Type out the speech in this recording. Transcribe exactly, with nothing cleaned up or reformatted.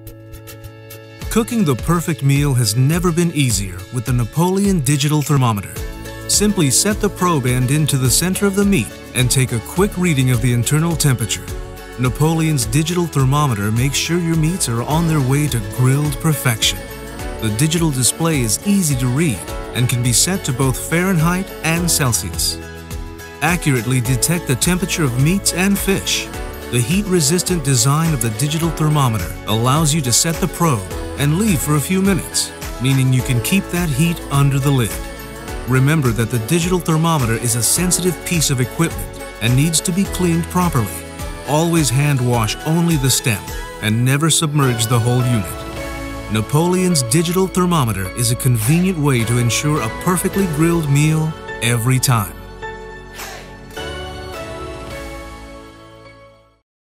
Cooking the perfect meal has never been easier with the Napoleon Digital Thermometer. Simply set the probe end into the center of the meat and take a quick reading of the internal temperature. Napoleon's digital thermometer makes sure your meats are on their way to grilled perfection. The digital display is easy to read and can be set to both Fahrenheit and Celsius. Accurately detect the temperature of meats and fish. The heat-resistant design of the digital thermometer allows you to set the probe and leave for a few minutes, meaning you can keep that heat under the lid. Remember that the digital thermometer is a sensitive piece of equipment and needs to be cleaned properly. Always hand wash only the stem and never submerge the whole unit. Napoleon's digital thermometer is a convenient way to ensure a perfectly grilled meal every time.